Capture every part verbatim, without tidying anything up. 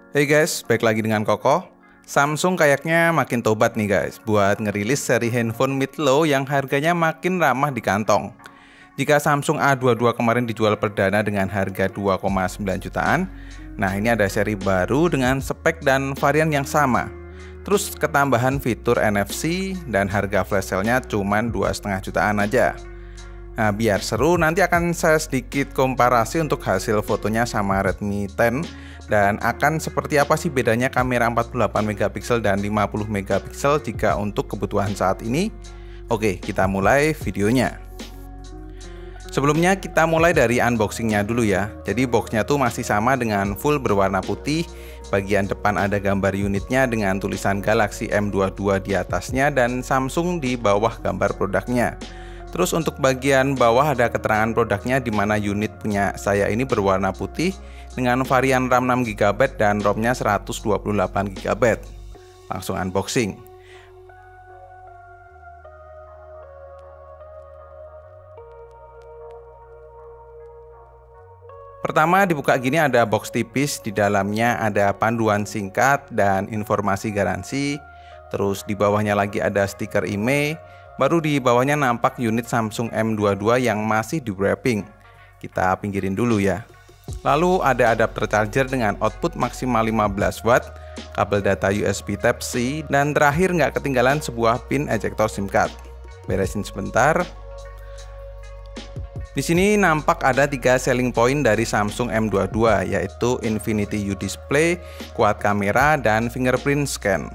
Hey guys, balik lagi dengan Koko. Samsung kayaknya makin tobat nih guys buat ngerilis seri handphone mid low yang harganya makin ramah di kantong. Jika Samsung A dua puluh dua kemarin dijual perdana dengan harga dua koma sembilan jutaan, nah ini ada seri baru dengan spek dan varian yang sama. Terus ketambahan fitur N F C dan harga flash sale-nya cuma dua koma lima jutaan aja. Nah, biar seru nanti akan saya sedikit komparasi untuk hasil fotonya sama Redmi sepuluh dan akan seperti apa sih bedanya kamera empat puluh delapan megapiksel dan lima puluh megapiksel jika untuk kebutuhan saat ini. Oke, kita mulai videonya. Sebelumnya kita mulai dari unboxingnya dulu ya. Jadi boxnya tuh masih sama dengan full berwarna putih. Bagian depan ada gambar unitnya dengan tulisan Galaxy M dua puluh dua di atasnya dan Samsung di bawah gambar produknya. Terus untuk bagian bawah ada keterangan produknya di mana unit punya saya ini berwarna putih dengan varian RAM enam giga byte dan ROM-nya seratus dua puluh delapan giga byte. Langsung unboxing. Pertama dibuka gini ada box tipis, di dalamnya ada panduan singkat dan informasi garansi. Terus di bawahnya lagi ada stiker I M E I. Baru di bawahnya nampak unit Samsung M dua puluh dua yang masih di wrapping. Kita pinggirin dulu ya. Lalu ada adapter charger dengan output maksimal lima belas watt, kabel data U S B Type C, dan terakhir nggak ketinggalan sebuah pin ejector SIM card. Beresin sebentar. Di sini nampak ada tiga selling point dari Samsung M dua puluh dua, yaitu Infinity U Display, quad kamera, dan fingerprint scan.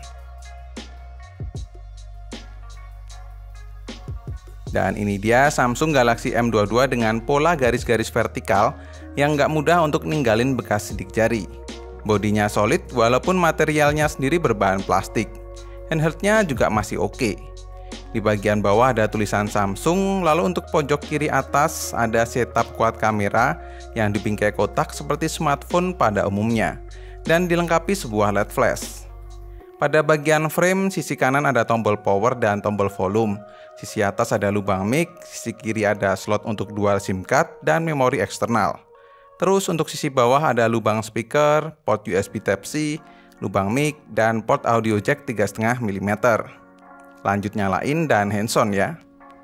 Dan ini dia Samsung Galaxy M dua puluh dua dengan pola garis-garis vertikal yang nggak mudah untuk ninggalin bekas sidik jari. Bodinya solid walaupun materialnya sendiri berbahan plastik. Handheldnya juga masih oke. Di bagian bawah ada tulisan Samsung, lalu untuk pojok kiri atas ada setup quad kamera yang dibingkai kotak seperti smartphone pada umumnya. Dan dilengkapi sebuah L E D flash. Pada bagian frame, sisi kanan ada tombol power dan tombol volume. Sisi atas ada lubang mic, sisi kiri ada slot untuk dual SIM card dan memori eksternal. Terus untuk sisi bawah ada lubang speaker, port U S B Type C, lubang mic, dan port audio jack tiga koma lima milimeter. Lanjut nyalain dan hands-on ya.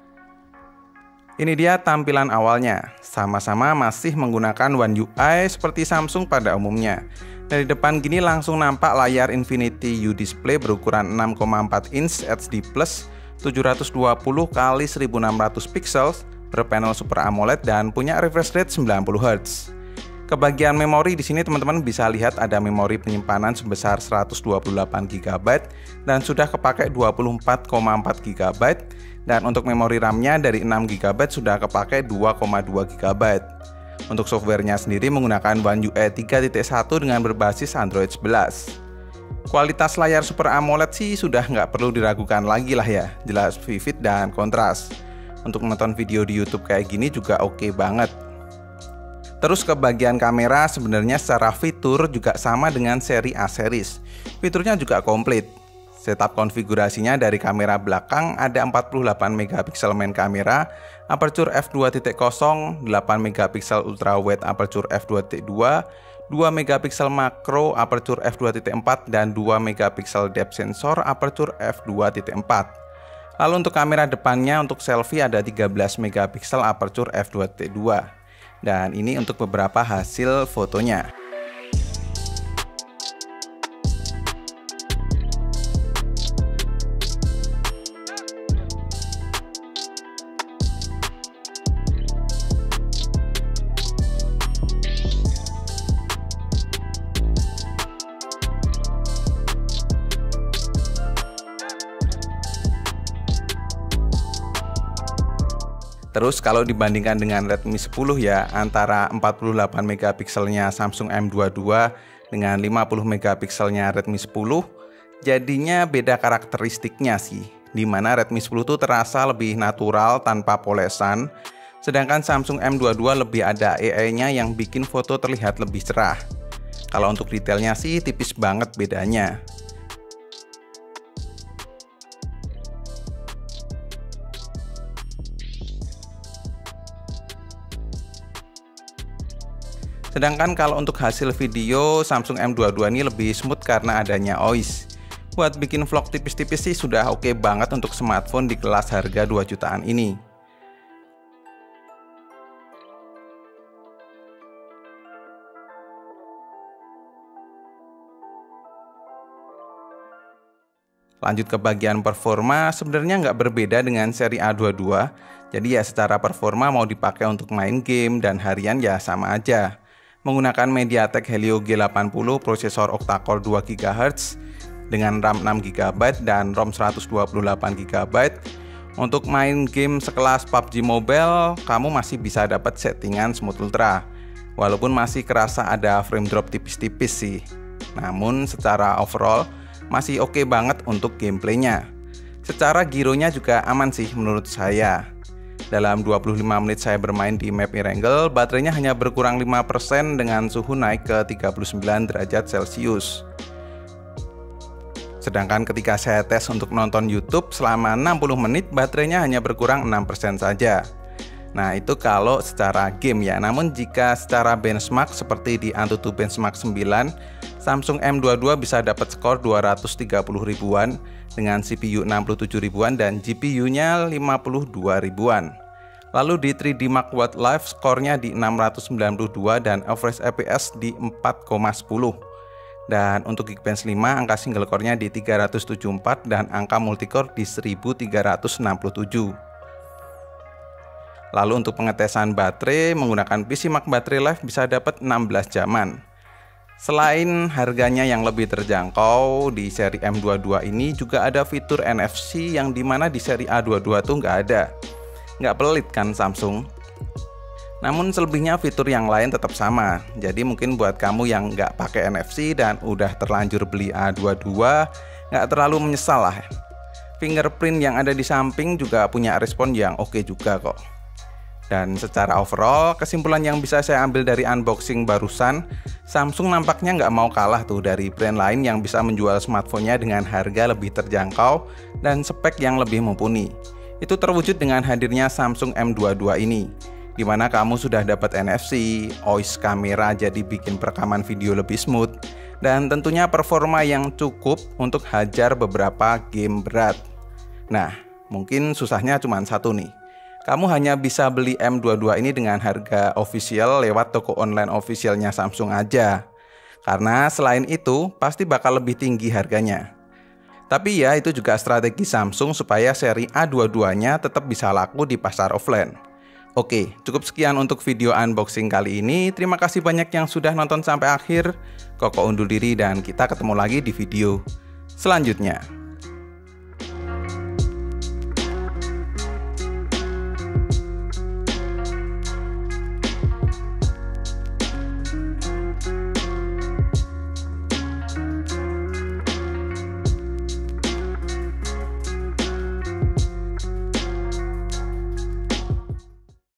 Ini dia tampilan awalnya. Sama-sama masih menggunakan One U I seperti Samsung pada umumnya. Dari depan gini langsung nampak layar Infinity U Display berukuran enam koma empat inch H D plus tujuh ratus dua puluh kali seribu enam ratus pixel, berpanel Super AMOLED dan punya refresh rate sembilan puluh hertz. Ke bagian memori di sini teman-teman bisa lihat ada memori penyimpanan sebesar seratus dua puluh delapan giga byte dan sudah kepakai dua puluh empat koma empat giga byte, dan untuk memori RAM-nya dari enam giga byte sudah kepakai dua koma dua giga byte. Untuk softwarenya sendiri menggunakan One U I tiga titik satu dengan berbasis Android sebelas. Kualitas layar Super AMOLED sih sudah nggak perlu diragukan lagi lah ya, jelas vivid dan kontras. Untuk menonton video di YouTube kayak gini juga oke banget. Terus ke bagian kamera sebenarnya secara fitur juga sama dengan seri A series. Fiturnya juga komplit. Setup konfigurasinya dari kamera belakang ada empat puluh delapan megapiksel main kamera, aperture f dua titik nol, delapan megapiksel ultra wide aperture f dua titik dua, dua megapiksel makro aperture f dua titik empat, dan dua megapiksel depth sensor aperture f dua titik empat. Lalu untuk kamera depannya untuk selfie ada tiga belas megapiksel aperture f dua titik dua. Dan ini untuk beberapa hasil fotonya. Terus kalau dibandingkan dengan Redmi sepuluh ya, antara empat puluh delapan megapikselnya Samsung M dua puluh dua dengan lima puluh megapikselnya Redmi sepuluh, jadinya beda karakteristiknya sih. Dimana Redmi sepuluh tuh terasa lebih natural tanpa polesan, sedangkan Samsung M dua puluh dua lebih ada A I-nya yang bikin foto terlihat lebih cerah. Kalau untuk detailnya sih tipis banget bedanya. Sedangkan kalau untuk hasil video, Samsung M dua puluh dua ini lebih smooth karena adanya O I S. Buat bikin vlog tipis-tipis sih sudah oke banget untuk smartphone di kelas harga dua jutaan ini. Lanjut ke bagian performa, sebenarnya nggak berbeda dengan seri A dua puluh dua. Jadi ya secara performa mau dipakai untuk main game dan harian ya sama aja. Menggunakan MediaTek Helio G delapan puluh, prosesor octa-core dua gigahertz dengan RAM enam giga byte dan ROM seratus dua puluh delapan giga byte. Untuk main game sekelas P U B G Mobile, kamu masih bisa dapat settingan Smooth Ultra. Walaupun masih kerasa ada frame drop tipis-tipis sih. Namun secara overall masih oke banget untuk gameplaynya. Secara gironya juga aman sih menurut saya. Dalam dua puluh lima menit saya bermain di map Erangel, baterainya hanya berkurang lima persen dengan suhu naik ke tiga puluh sembilan derajat Celcius. Sedangkan ketika saya tes untuk nonton YouTube selama enam puluh menit, baterainya hanya berkurang enam persen saja. Nah itu kalau secara game ya. Namun jika secara benchmark seperti di Antutu Benchmark sembilan, Samsung M dua puluh dua bisa dapat skor dua ratus tiga puluh ribuan dengan C P U enam puluh tujuh ribuan dan G P U-nya lima puluh dua ribuan. Lalu di tiga D Mark Wildlife skornya di enam ratus sembilan puluh dua dan average F P S di empat koma sepuluh. Dan untuk Geekbench lima angka single core-nya di tiga ratus tujuh puluh empat dan angka multicore di seribu tiga ratus enam puluh tujuh. Lalu untuk pengetesan baterai menggunakan P C Mark Battery Life bisa dapat enam belas jaman. Selain harganya yang lebih terjangkau, di seri M dua puluh dua ini juga ada fitur N F C yang dimana di seri A dua puluh dua tuh nggak ada. Nggak pelit kan Samsung? Namun selebihnya fitur yang lain tetap sama. Jadi mungkin buat kamu yang nggak pakai N F C dan udah terlanjur beli A dua puluh dua, nggak terlalu menyesal lah. Fingerprint yang ada di samping juga punya respon yang oke juga kok. Dan secara overall, kesimpulan yang bisa saya ambil dari unboxing barusan, Samsung nampaknya nggak mau kalah tuh dari brand lain yang bisa menjual smartphone-nya dengan harga lebih terjangkau dan spek yang lebih mumpuni. Itu terwujud dengan hadirnya Samsung M dua puluh dua ini, di mana kamu sudah dapat N F C, O I S kamera jadi bikin perekaman video lebih smooth, dan tentunya performa yang cukup untuk hajar beberapa game berat. Nah, mungkin susahnya cuma satu nih. Kamu hanya bisa beli M dua puluh dua ini dengan harga official lewat toko online officialnya Samsung aja. Karena selain itu, pasti bakal lebih tinggi harganya. Tapi ya itu juga strategi Samsung supaya seri A dua puluh dua-nya tetap bisa laku di pasar offline. Oke, cukup sekian untuk video unboxing kali ini. Terima kasih banyak yang sudah nonton sampai akhir. Koko undur diri dan kita ketemu lagi di video selanjutnya.